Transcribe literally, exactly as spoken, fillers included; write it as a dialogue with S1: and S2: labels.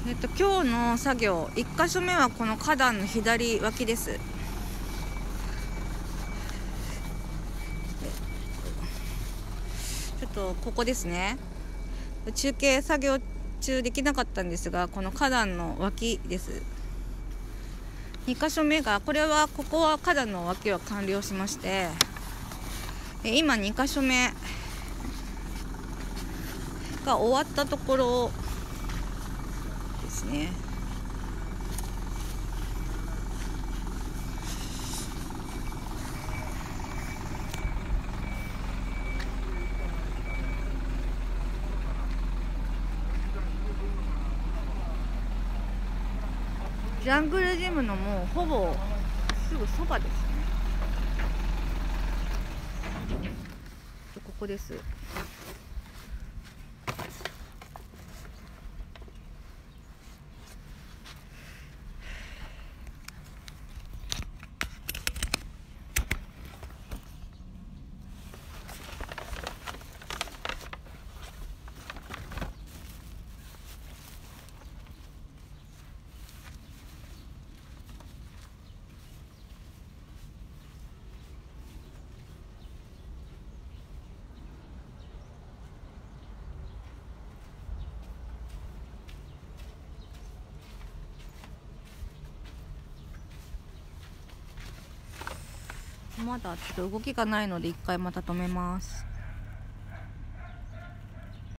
S1: えっと今日の作業いっ箇所目はこの花壇の左脇です。ちょっとここですね。中継作業中できなかったんですが、この花壇の脇です。に箇所目が、これはここは花壇の脇は完了しまして、今に箇所目が終わったところですね。ジャングルジムのもうほぼすぐそばですね。ここです。まだちょっと動きがないので一回また止めます。